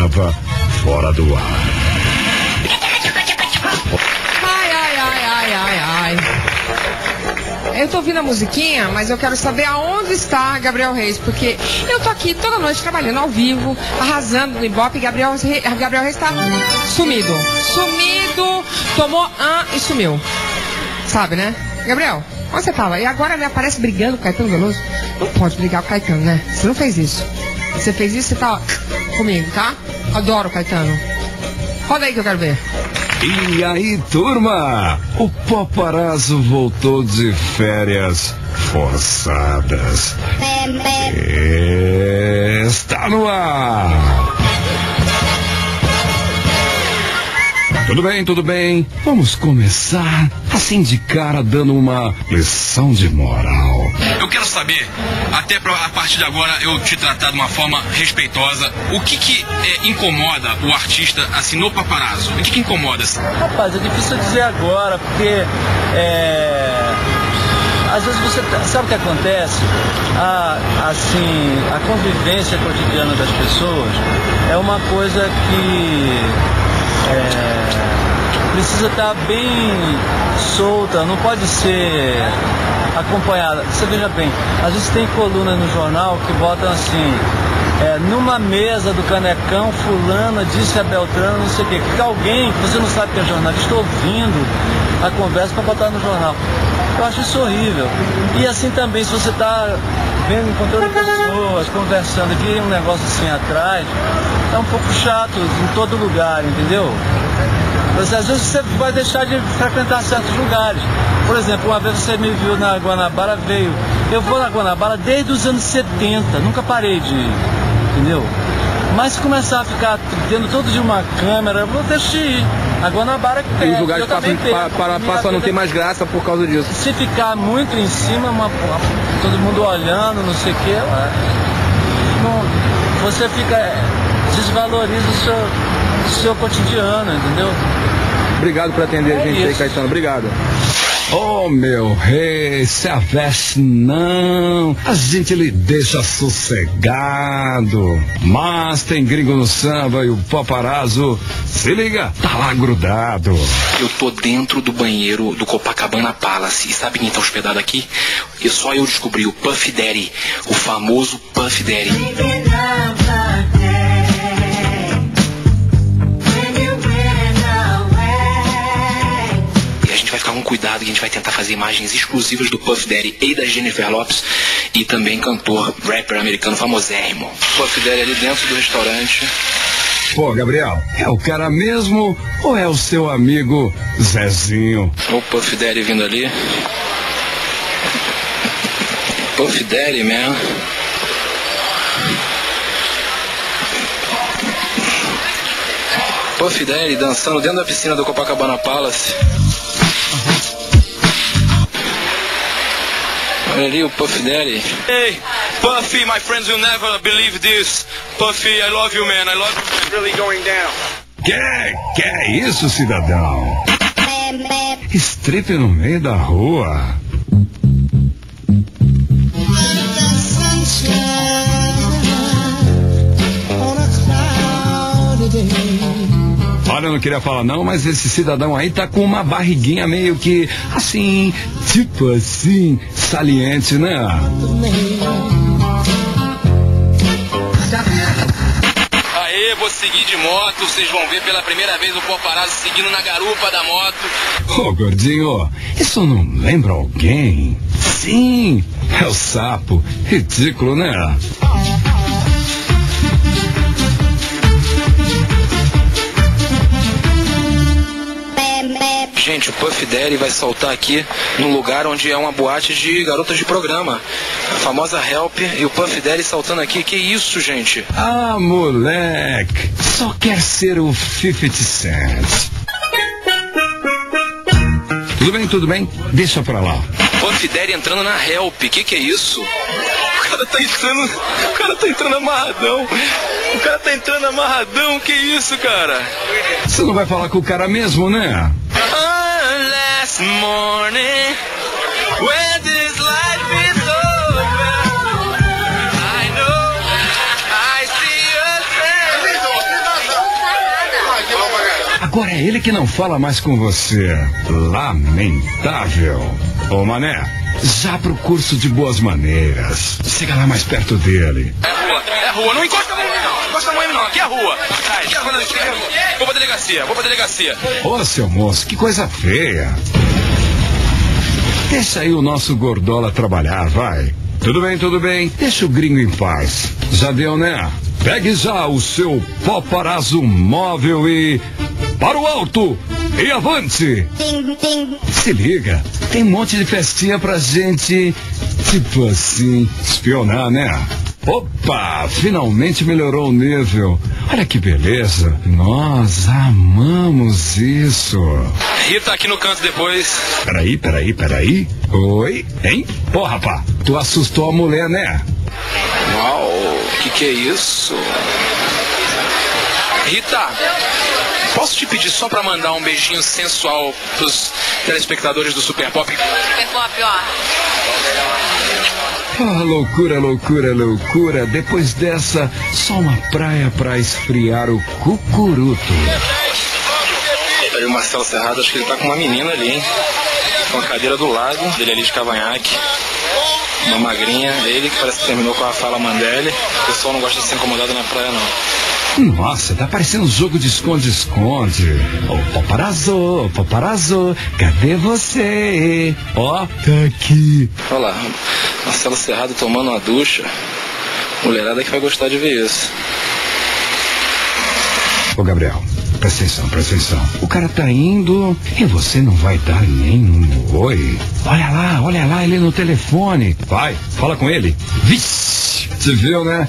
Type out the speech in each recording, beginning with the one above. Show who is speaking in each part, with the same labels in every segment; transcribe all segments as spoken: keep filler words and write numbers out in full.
Speaker 1: Samba fora do ar.
Speaker 2: Ai, ai, ai, ai, ai, ai. Eu tô ouvindo a musiquinha, mas eu quero saber aonde está Gabriel Reis, porque eu tô aqui toda noite trabalhando ao vivo, arrasando no Ibope, e Gabriel, Gabriel Reis tá sumido. Sumido, tomou an e sumiu. Sabe, né? Gabriel, onde você tava? E agora ele aparece brigando com o Caetano Veloso? Não pode brigar com o Caetano, né? Você não fez isso. Você fez isso, você tá ó, comigo, tá? Adoro o Caetano. Roda aí que eu quero ver.
Speaker 1: E aí, turma? O Paparazzo voltou de férias forçadas. Está no ar. Tudo bem, tudo bem. Vamos começar assim de cara dando uma lição de moral.
Speaker 3: Eu quero saber, até pra, a partir de agora eu te tratar de uma forma respeitosa, o que que é, incomoda o artista assim no Paparazzo? O que que incomoda assim?
Speaker 4: Rapaz, é difícil dizer agora, porque é... às vezes você sabe o que acontece? A, assim, a convivência cotidiana das pessoas é uma coisa que é, precisa estar bem solta, não pode ser acompanhada. Você veja bem, às vezes tem coluna no jornal que botam assim, é, numa mesa do Canecão, fulana disse a Beltrano, não sei o quê, que alguém, que você não sabe que é jornalista, ouvindo a conversa para botar no jornal. Eu acho isso horrível. E assim também, se você está vendo, encontrando pessoas, conversando, e vira um negócio assim atrás, é um pouco chato em todo lugar, entendeu? Mas às vezes você vai deixar de frequentar certos lugares. Por exemplo, uma vez você me viu na Guanabara, veio. Eu vou na Guanabara desde os anos setenta, nunca parei de ir, entendeu? Mas se começar a ficar tendo todo dia uma câmera, eu vou deixar de ir. A Guanabara que
Speaker 5: tem. E os lugares passam, para, para, passam a não ter mais graça por causa disso.
Speaker 4: Se ficar muito em cima, uma, uma, todo mundo olhando, não sei o quê, não, você fica, desvaloriza o seu, o seu cotidiano, entendeu?
Speaker 5: Obrigado por atender é a gente isso. aí, Caetano. Obrigado.
Speaker 1: Oh, meu rei, se aveste não, a gente lhe deixa sossegado. Mas tem gringo no samba e o Paparazzo, se liga, tá lá grudado.
Speaker 3: Eu tô dentro do banheiro do Copacabana Palace, e sabe quem tá hospedado aqui? E só eu descobri, o Puff Daddy, o famoso Puff Daddy. Vai ficar com cuidado que a gente vai tentar fazer imagens exclusivas do Puff Daddy e da Jennifer Lopez, e também cantor, rapper americano famosérrimo. Puff Daddy ali dentro do restaurante.
Speaker 1: Pô, Gabriel, é o cara mesmo ou é o seu amigo Zezinho?
Speaker 3: O Puff Daddy vindo ali. Puff Daddy, man. Puff Daddy dançando dentro da piscina do Copacabana Palace. Olha ali o Puff Daddy. Hey, Puffy, my friends will never believe this. Puffy, I love you, man. I love you. Really going down.
Speaker 1: Que, que é isso, cidadão? Strip no meio da rua. Olha, eu não queria falar não, mas esse cidadão aí tá com uma barriguinha meio que assim, tipo assim, saliente, né?
Speaker 3: Aê, vou seguir de moto, vocês vão ver pela primeira vez o Paparazzo seguindo na garupa da moto.
Speaker 1: Ô, oh, gordinho, isso não lembra alguém? Sim, é o Sapo, ridículo, né?
Speaker 3: Gente, o Puff Daddy vai saltar aqui num lugar onde é uma boate de garotas de programa, a famosa Help, e o Puff Daddy saltando aqui. Que isso, gente?
Speaker 1: Ah, moleque, só quer ser o cinquenta Cent. Tudo bem, tudo bem, deixa pra lá.
Speaker 3: Puff Daddy entrando na Help, que que é isso? O cara tá entrando, o cara tá entrando amarradão. O cara tá entrando amarradão, que isso, cara?
Speaker 1: Você não vai falar com o cara mesmo, né?
Speaker 3: Oh, last morning, when this life is over, I know I see a
Speaker 1: Agora é ele que não fala mais com você. Lamentável. Ô, mané, já pro curso de boas maneiras. Chega lá mais perto dele.
Speaker 3: É rua, é rua. Não encosta muito não. Encosta muito não. Aqui é rua. Sai, aqui é rua. Vou pra delegacia, vou pra delegacia.
Speaker 1: Ô, seu moço, que coisa feia. Deixa aí o nosso gordola trabalhar, vai. Tudo bem, tudo bem. Deixa o gringo em paz. Já deu, né? Pegue já o seu paparazzo móvel e... para o alto! E avante! Se liga, tem um monte de festinha pra gente, tipo assim, espionar, né? Opa, finalmente melhorou o nível. Olha que beleza. Nós amamos isso.
Speaker 3: Rita aqui no canto depois.
Speaker 1: Peraí, peraí, peraí. Oi, hein? Pô, rapá, tu assustou a mulher, né?
Speaker 3: Uau, que que é isso? Rita, posso te pedir só pra mandar um beijinho sensual pros telespectadores do Super Pop?
Speaker 2: Super Pop, ó.
Speaker 1: Ah, loucura, loucura, loucura. Depois dessa, só uma praia pra esfriar o cucuruto.
Speaker 3: Aí o Marcelo Serrado, acho que ele tá com uma menina ali, hein? Com a cadeira do lado, dele ali de cavanhaque. Uma magrinha, ele que parece que terminou com a Fala Mandelli. O pessoal não gosta de ser incomodado na praia, não.
Speaker 1: Nossa, tá parecendo um jogo de esconde-esconde. Ô, paparazzo, paparazzo, cadê você? Ó, tá aqui.
Speaker 3: Olha lá, Marcelo Serrado tomando uma ducha. Mulherada que vai gostar de ver isso.
Speaker 1: Ô, Gabriel, presta atenção, presta atenção. O cara tá indo e você não vai dar nenhum oi. Olha lá, olha lá, ele no telefone. Vai, fala com ele. Vixe, você viu, né?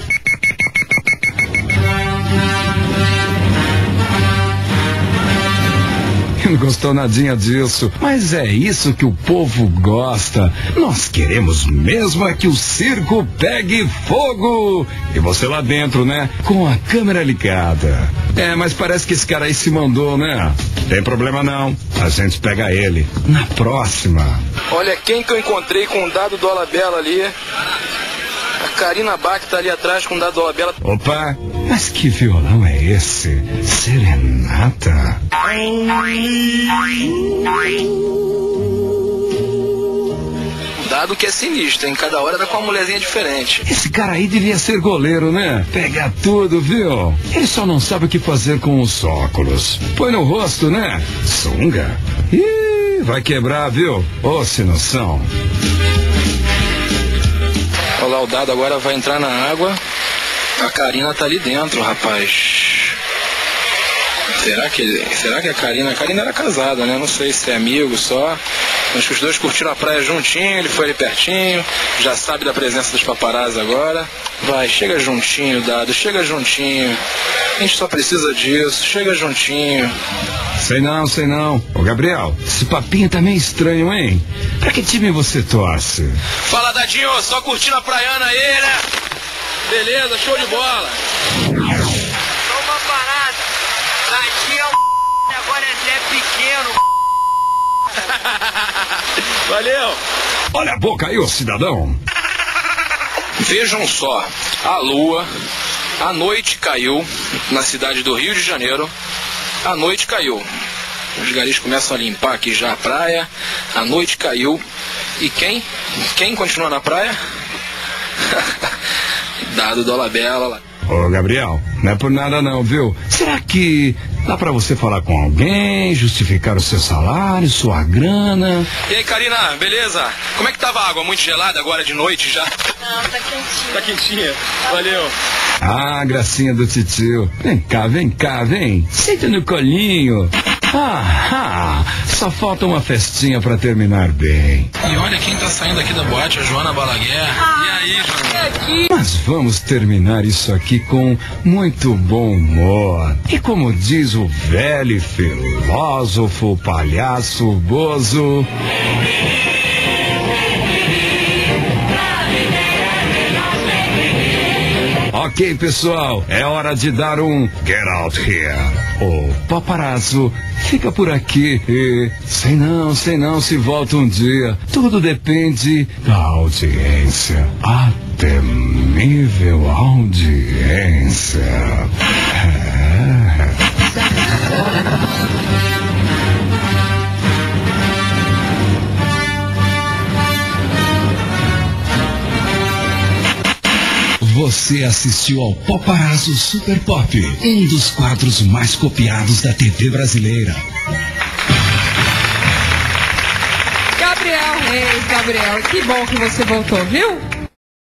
Speaker 1: Não gostou nadinha disso, mas é isso que o povo gosta. Nós queremos mesmo é que o circo pegue fogo. E você lá dentro, né? Com a câmera ligada. É, mas parece que esse cara aí se mandou, né? Tem problema não, a gente pega ele na próxima.
Speaker 3: Olha quem que eu encontrei com o Dado Dolabella ali. A Karina Bach tá ali atrás com o Dado Dolabella.
Speaker 1: Opa, mas que violão é esse? Serenata?
Speaker 3: Dado que é sinistro, em cada hora dá com uma mulherzinha diferente.
Speaker 1: Esse cara aí devia ser goleiro, né? Pega tudo, viu? Ele só não sabe o que fazer com os óculos. Põe no rosto, né? Sunga. Ih, vai quebrar, viu? Ô, sem noção.
Speaker 3: Olha lá, o Dado agora vai entrar na água. A Karina tá ali dentro, rapaz. Será que, será que a Karina... A Karina era casada, né? Não sei se é amigo só. Acho que os dois curtiram a praia juntinho, ele foi ali pertinho. Já sabe da presença dos paparazzi agora. Vai, chega juntinho, Dado, chega juntinho. A gente só precisa disso, chega juntinho.
Speaker 1: Sei não, sei não. Ô, Gabriel, esse papinho tá meio estranho, hein? Pra que time você torce?
Speaker 3: Fala, Dadinho, só curtindo a praiana aí, né? Beleza, show de bola.
Speaker 6: Só uma parada. Daqui é o agora é Zé Pequeno.
Speaker 3: Valeu.
Speaker 1: Olha a boca aí, ô cidadão.
Speaker 3: Vejam só, a lua, a noite caiu na cidade do Rio de Janeiro. A noite caiu. Os garis começam a limpar aqui já a praia. A noite caiu. E quem? Quem continua na praia? Dado Dolabella lá.
Speaker 1: Ô, Gabriel, não é por nada não, viu? Será que dá pra você falar com alguém, justificar o seu salário, sua grana?
Speaker 3: E aí, Karina, beleza? Como é que tava a água? Muito gelada agora de noite já?
Speaker 6: Não, tá quentinha.
Speaker 3: Tá quentinha? Valeu.
Speaker 1: Ah, gracinha do titio. Vem cá, vem cá, vem. Senta no colinho. Ah, só falta uma festinha pra terminar bem.
Speaker 3: E olha quem tá saindo aqui da boate, a Joana Balaguer.
Speaker 6: Ah,
Speaker 3: e aí, Joana?
Speaker 1: Mas vamos terminar isso aqui com muito bom humor. E como diz o velho filósofo palhaço Bozo... Ok, pessoal, é hora de dar um get out here. O paparazzo fica por aqui e sei não, sei não se volta um dia. Tudo depende da audiência. A temível audiência. É. Você assistiu ao Paparazzo Super Pop, um dos quadros mais copiados da T V brasileira.
Speaker 2: Gabriel Reis, Gabriel, que bom que você voltou, viu?